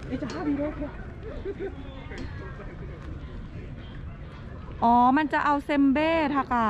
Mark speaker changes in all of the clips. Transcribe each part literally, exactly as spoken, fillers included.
Speaker 1: อ๋อมันจะเอาเซมเบ้ทากะ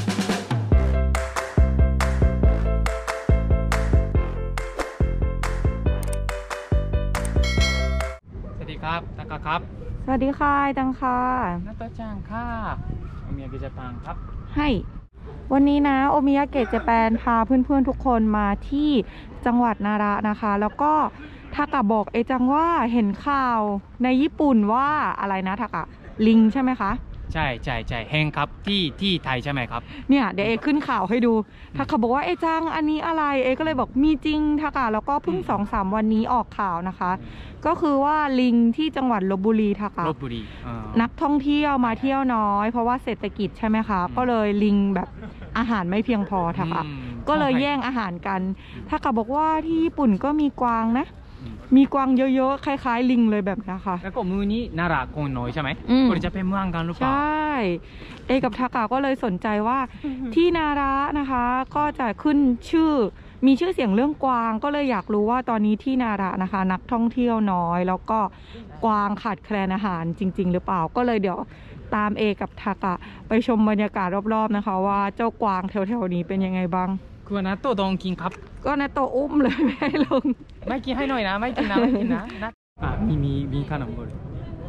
Speaker 2: สวัสดีครับตากะครับ
Speaker 1: สวัสดีค่ะจังค่ะ
Speaker 2: นัตจังค่ะโอมิยาเกะญี่ปุ่นครับ
Speaker 1: ให้วันนี้นะโอมิยาเกะญี่ปุ่นพาเพื่อนๆทุกคนมาที่จังหวัดนาระนะคะแล้วก็ทากะบอกเอจังว่าเห็นข่าวในญี่ปุ่นว่าอะไรนะทากะลิงใช่ไหมคะ
Speaker 2: ใช่ใช่ใช่เฮงครับที่ที่ไทยใช่ไหมครับ
Speaker 1: เนี่ยเดี๋ยวเอขึ้นข่าวให้ดูทากะบอกว่าเอจังอันนี้อะไรเอก็เลยบอกมีจริงทากะแล้วก็เพิ่งสองสามวันนี้ออกข่าวนะคะก็คือว่าลิงที่จังหวัดลพบุรีทากะ
Speaker 2: ลพบุรี
Speaker 1: นักท่องเที่ยวมาเที่ยวน้อยเพราะว่าเศรษฐกิจใช่ไหมคะก็เลยลิงแบบอาหารไม่เพียงพอทากะก็เลยแย่งอาหารกันทากะบอกว่าที่ญี่ปุ่นก็มีกวางนะมีกวางเยอะๆคล้ายๆลิงเลยแบบนี้ค่ะ
Speaker 2: แล้วก็มือนี้นาระคนน้อยใช่ไหมคนจะเป็นเมืองกันหรือเปล่า
Speaker 1: ใช่เอกับทากะก็เลยสนใจว่าที่นาระนะคะก็จะขึ้นชื่อมีชื่อเสียงเรื่องกวางก็เลยอยากรู้ว่าตอนนี้ที่นาระนะคะนักท่องเที่ยวน้อยแล้วก็กวางขาดแคลนอาหารจริงๆหรือเปล่าก็เลยเดี๋ยวตามเอกับทากะไปชมบรรยากาศรอบๆนะคะว่าเจ้ากวางแถวๆนี้เป็นยังไงบ้าง
Speaker 2: คือนะตัวดองกินครับ
Speaker 1: ก็นะตัวอุ้มเลยไม่ให้ลง
Speaker 2: ไม่กินให้หน่อยนะไม่กินนะไม่กินนะนะอ่ะมีมีมีขนมเลย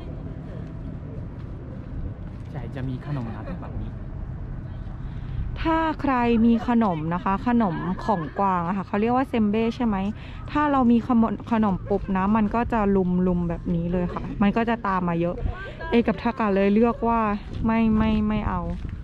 Speaker 2: ใช่จะมีขนมนะแบบนี้
Speaker 1: ถ้าใครมีขนมนะคะขนมของกวางอะค่ะเขาเรียกว่าเซมเบ้ใช่ไหมถ้าเรามีขนมขนมปุ๊บนะมันก็จะลุมลุมแบบนี้เลยค่ะมันก็จะตามมาเยอะเอกับทากะเลยเลือกว่าไม่ไม่ไม่เอา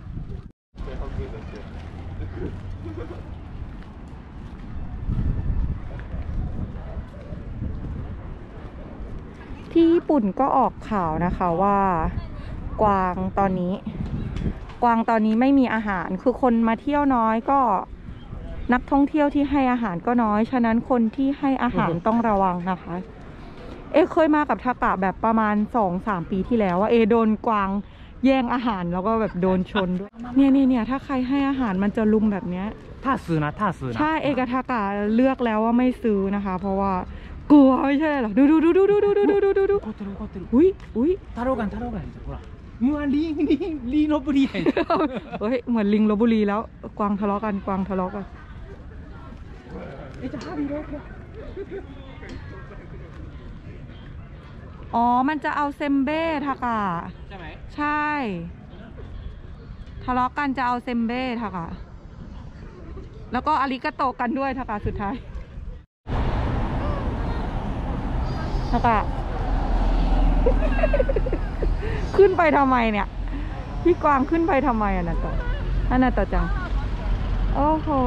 Speaker 1: ที่ญี่ปุ่นก็ออกข่าวนะคะว่ากวางตอนนี้กวางตอนนี้ไม่มีอาหารคือคนมาเที่ยวน้อยก็นักท่องเที่ยวที่ให้อาหารก็น้อยฉะนั้นคนที่ให้อาหารต้องระวังนะคะเอเคยมากับทากะแบบประมาณ สองสาม ปีที่แล้วว่าเอโดนกวางแย่งอาหารแล้วก็แบบโดนชนด้วยเนี่ยเนี่ยเนี่ยถ้าใครให้อาหารมันจะลุมแบบเนี้ย
Speaker 2: ถ้าซื้อนะถ้าซื้อนะ
Speaker 1: ใช่เอกับทากะเลือกแล้วว่าไม่ซื้อนะคะเพราะว่ากลัวไม่ใช่หรอดูดูดูดูดูดูดูดูดูดูดูอุ้ยอุ้ย
Speaker 2: ทาโร่กันทาโร่กันほらมือลิงลิงลิงลพบุรีเ
Speaker 1: ฮ้ยเหมือนลิงลพบุรีแล้วกวางทะเลาะกันกวางทะเลาะกันอ๋อมันจะเอาเซมเบ้ทากะ
Speaker 2: ใช่ไหม
Speaker 1: ใช่ทะเลาะกันจะเอาเซมเบ้ทากะแล้วก็อาริกาโตกันด้วยทากะสุดท้ายทากะ ขึ้นไปทำไมเนี่ยพี่กวางขึ้นไปทำไมอ่ะนะต่อนั่นน่ะต่อจังโอ้โห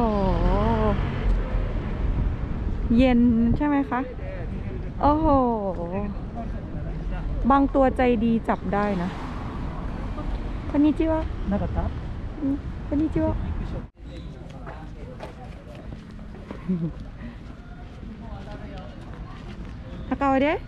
Speaker 1: เย็นใช่ไหมคะโอ้โหบางตัวใจดีจับได้นะこんにちは
Speaker 2: なかった
Speaker 1: こんにちは高尾で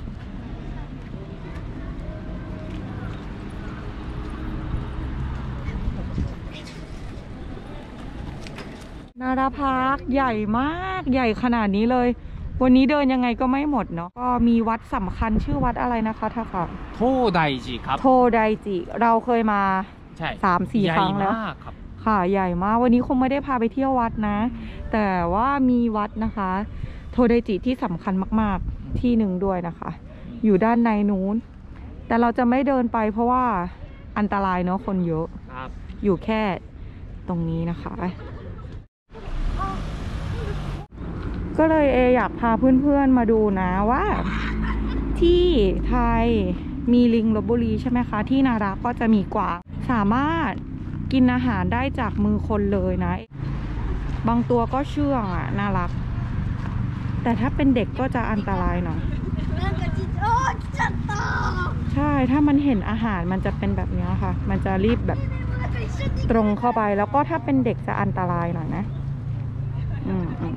Speaker 1: นาราพาร์คใหญ่มากใหญ่ขนาดนี้เลยวันนี้เดินยังไงก็ไม่หมดเนาะก็มีวัดสำคัญชื่อวัดอะไรนะคะท่าค่ะ
Speaker 2: โทไดจิครับ
Speaker 1: โทไดจิเราเคยมาสามสี่ครั้งแล้วค่ะใหญ่มากวันนี้คงไม่ได้พาไปเที่ยววัดนะแต่ว่ามีวัดนะคะโทไดจิที่สำคัญมากๆที่หนึ่งด้วยนะคะอยู่ด้านในนู้นแต่เราจะไม่เดินไปเพราะว่าอันตรายเนาะคนเยอะอยู่แค่ตรงนี้นะคะก็เลยเออยากพาเพื่อนๆมาดูนะว่าที่ไทยมีลิงลพบุรีใช่ไหมคะที่นาราก็จะมีกวางสามารถกินอาหารได้จากมือคนเลยนะบางตัวก็เชื่องอ่ะน่ารักแต่ถ้าเป็นเด็กก็จะอันตรายหน่อยใช่ถ้ามันเห็นอาหารมันจะเป็นแบบนี้ค่ะมันจะรีบแบบตรงเข้าไปแล้วก็ถ้าเป็นเด็กจะอันตรายหน่อยนะอืมอืม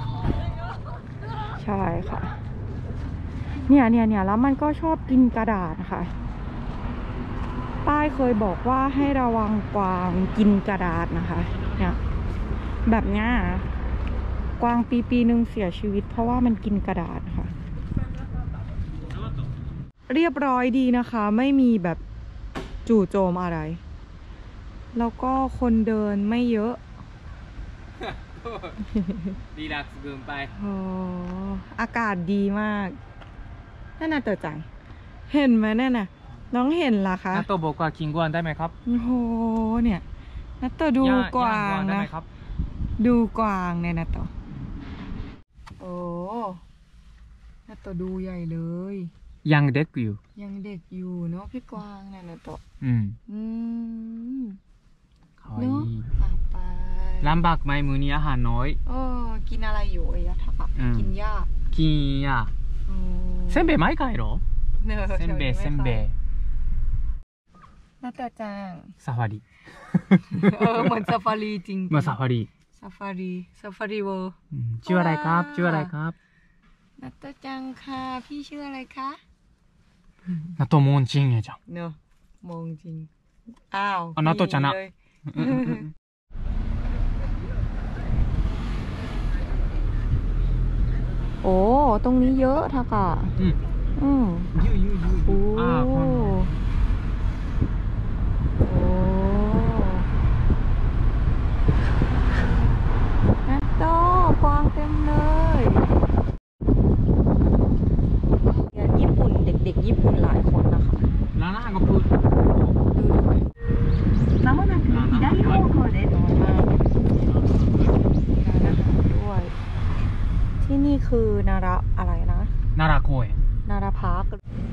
Speaker 1: ใช่ค่ะเนี่ยเนี่ยเนี่ยแล้วมันก็ชอบกินกระดาษค่ะป้ายเคยบอกว่าให้ระวังกวางกินกระดาษนะคะเนี่ยแบบเนี้ยกวางปีปีหนึ่งเสียชีวิตเพราะว่ามันกินกระดาษค่ะเรียบร้อยดีนะคะ ไม่มีแบบจู่โจมอะไร แล้วก็คนเดินไม่เยอะ
Speaker 2: รีแลกซ์เกินไป
Speaker 1: โอ้อากาศดีมากนั่นน่ะเต๋อจังเห็นไหมนั่นน่ะน้องเห็นล่ะคะ
Speaker 2: นาโตบอกว่ากินกวางได้ไหมครับ
Speaker 1: โอ้โหเนี่ยนัตโตดูกวาง
Speaker 2: ได้
Speaker 1: นะ
Speaker 2: ไหมครับ
Speaker 1: ดูกวางเนี่ยนัตโตโอ้นัตโตดูใหญ่เลย
Speaker 2: ยังเด็กอยู่
Speaker 1: ยังเด็กอยู่เนาะพี่กวางเนี่ยนัตโต
Speaker 2: อืม
Speaker 1: อืม
Speaker 2: かわい
Speaker 1: เนาะ
Speaker 2: い
Speaker 1: อ่ะไป
Speaker 2: ลำบากไหมมื้อนี้อาหารน้อย
Speaker 1: โอ้กินอะไรอยู่เอ้ยะทับอะ
Speaker 2: อืม
Speaker 1: กินหญ้า
Speaker 2: กินยา
Speaker 1: โอ้
Speaker 2: เส้นเบะไม่ขายหรอ
Speaker 1: เนอะ
Speaker 2: เส้นเบะ
Speaker 1: แถว
Speaker 2: เส้น
Speaker 1: ไม่
Speaker 2: เบะ
Speaker 1: ขายนัตโตจัง
Speaker 2: ซาฟารี
Speaker 1: เออเหมือนซาฟารีจริงๆ
Speaker 2: มาซาฟารี
Speaker 1: ซาฟารีซาฟารีเวิลด์
Speaker 2: อืมชื่ออะไรครับชื่ออะไรครับ
Speaker 1: นัตโตจังค่ะพี่ชื่ออะไรคะ
Speaker 2: นาโตมอนจริงไงจัง
Speaker 1: เนอะมองจริงอ้าว
Speaker 2: อ่ะนัตโตจะนะ
Speaker 1: เลย โอ้ตรงนี้เยอะทากะ
Speaker 2: อืม
Speaker 1: อืม
Speaker 2: ยูยูยู
Speaker 1: โอ้
Speaker 2: อ่าคน
Speaker 1: โอ้นัตโตกวางเต็มเลยเนี่ยญี่ปุ่นเด็กๆญี่ปุ่นหลายคนนะคะ
Speaker 2: ร้านอาหารก็พูด
Speaker 1: ดูดูไหม
Speaker 3: まもなく左方向です。
Speaker 1: ร้อนมากร้านอาหารด้วย ที่นี่คือนาระอะไรนะ
Speaker 2: นาราโคเอะ
Speaker 1: นาราพาร์ค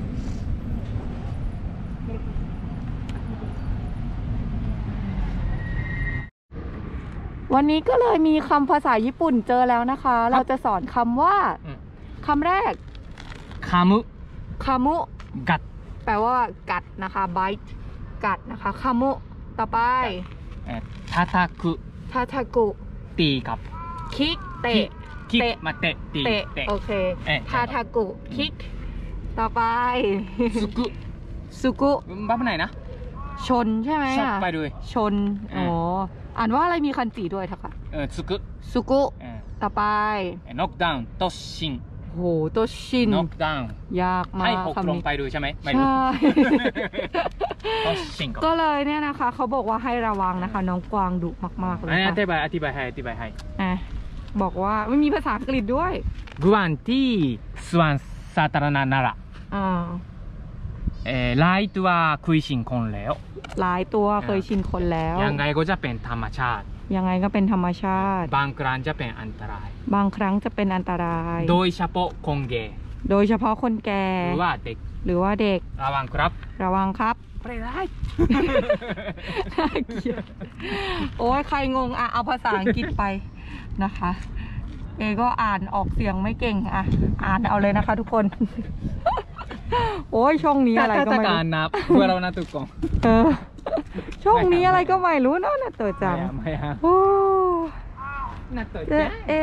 Speaker 1: วันนี้ก็เลยมีคำภาษาญี่ปุ่นเจอแล้วนะคะ เราจะสอนคำว่าคำแรก
Speaker 2: คามุ
Speaker 1: คามุ
Speaker 2: กัด
Speaker 1: แปลว่ากัดนะคะ bite กัดนะคะคามุต่อไป
Speaker 2: เอ่อทาทาคุ
Speaker 1: ทาทากุ
Speaker 2: ตีกับ
Speaker 1: คิกเตะ
Speaker 2: คิก
Speaker 1: เตะ
Speaker 2: มาเตะตี
Speaker 1: เตะ
Speaker 2: เตะ
Speaker 1: โอเค
Speaker 2: เอ๊ะ
Speaker 1: ทาทากุคิกต่อไป
Speaker 2: สุกุ
Speaker 1: สุกุ
Speaker 2: บ้าปไหนนะ
Speaker 1: ชนใช่ไหม
Speaker 2: ชอบ
Speaker 1: อ่ะ
Speaker 2: ไปด้วย
Speaker 1: ชนอ๋ออ่านว่าอะไรมีคันจีด้วยทักค่ะ
Speaker 2: เออสุกุ
Speaker 1: สุกุ
Speaker 2: เออ
Speaker 1: ต่อไป
Speaker 2: น็อกดาวน์โตชิน
Speaker 1: โหตัวชิน
Speaker 2: น็อกดาวน์
Speaker 1: ยากมา
Speaker 2: ให้
Speaker 1: ก
Speaker 2: หก
Speaker 1: คำ
Speaker 2: ลง
Speaker 1: นี้
Speaker 2: ไปด้วยใช่ไหมไม่รู้
Speaker 1: ใช่
Speaker 2: โตชินก่อน
Speaker 1: ก็เลยเนี่ยนะคะ เขาบอกว่าให้ระวังนะคะ น้องกวางดุมากๆเล
Speaker 2: อัน
Speaker 1: ย
Speaker 2: นี้อ
Speaker 1: ค่ะ
Speaker 2: ธิบายอธิบายให้อธิบายให้
Speaker 1: อ่ะบอกว่าไม่มีภาษาอังกฤษด้วย
Speaker 2: กวางที่สวนสาธารณะนาระ
Speaker 1: อ่า
Speaker 2: เอ่อไลท์ว่าคุยชินคนแล้ว
Speaker 1: หลายตัวเคยชินคนแล้ว
Speaker 2: ยังไงก็จะเป็นธรรมชาติ
Speaker 1: ยังไงก็เป็นธรรมชาติ
Speaker 2: บางครั้งจะเป็นอันตราย
Speaker 1: บางครั้งจะเป็นอันตราย
Speaker 2: โดยเฉพาะคนแก่
Speaker 1: โดยเฉพาะคนแก่
Speaker 2: หรือว่าเด็ก
Speaker 1: หรือว่าเด็ก
Speaker 2: ระวังครับ
Speaker 1: ระวังครับ
Speaker 2: ไปได้
Speaker 1: น่าเกลียดโอ้ยใครงงอ่ะเอาภาษาอังกฤษไปนะคะ เอก็อ่านออกเสียงไม่เก่งอ่ะอ่านเอาเลยนะคะทุกคน โอ้ยช่องนี้อะไรก็ไม่
Speaker 2: กา
Speaker 1: รู้
Speaker 2: รนับเพื่อเรานะทุกคน
Speaker 1: เออช่องนี้อะไรก็ไม่รู้เนาะนะเต๋อจัง
Speaker 2: ไม่ฮะ
Speaker 1: โอ้
Speaker 2: น่าตื่น
Speaker 1: เจ
Speaker 2: เต้น
Speaker 1: เอ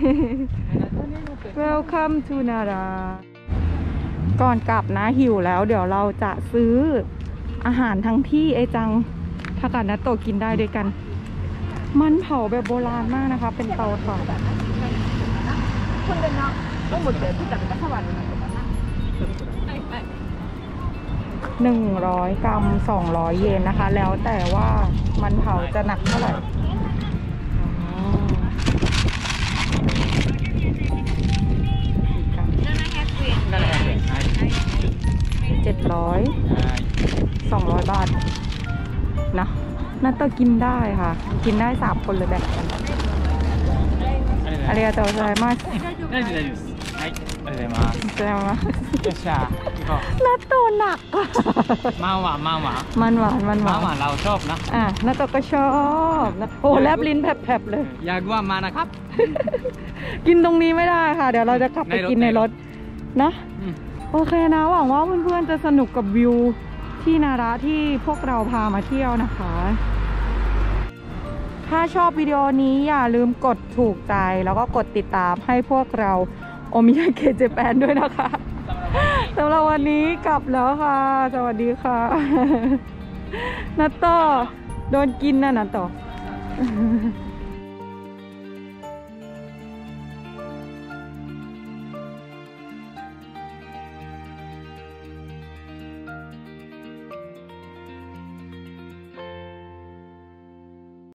Speaker 1: Welcome to Nara ก่อนกลับนะหิวแล้วเดี๋ยวเราจะซื้ออาหารทั้งที่ไอจังถ้ากันนะโตกินได้ด้วยกัน มันเผาแบบโบราณมากนะคะ เป็นเตาถ่านหนึ่งร้อยกรัมสองร้อยเยนนะคะ แล้วแต่ว่ามันเผาจะหนักเท่าไหร่เจ็ดร้อยสองร้อยบาทนะน่าจะกินได้ค่ะ กินได้สามคนเลยแบ่งกันありがとうございます。
Speaker 2: 大丈夫大丈夫ですはいありがとうございます
Speaker 1: じゃあま
Speaker 2: よっしゃ行こ
Speaker 1: นัตโตหนักอ่ะ
Speaker 2: うมาหวานมาหวาน
Speaker 1: มันหวานมันห
Speaker 2: มาว
Speaker 1: าน
Speaker 2: หวานเราชอบนะ
Speaker 1: อ่ะนัตโตก็ชอบนะโอ้แลบลิ้นแผลบๆเลย
Speaker 2: อยากว่ามานะครับ
Speaker 1: กินตรงนี้ไม่ได้ค่ะ เดี๋ยวเราจะกลับไปกินในรถนะ
Speaker 2: อืม
Speaker 1: โอเคนะหวังว่าเพื่อนๆจะสนุกกับวิวที่นาระที่พวกเราพามาเที่ยวนะคะ ถ้าชอบวิดีโอนี้อย่าลืมกดถูกใจแล้วก็กดติดตามให้พวกเราโอมิยาเกะเจแปนด้วยนะคะสำหรับวันนี้กลับแล้วค่ะ สวัสดีค่ะนัตโตโดนกินนะนัตโต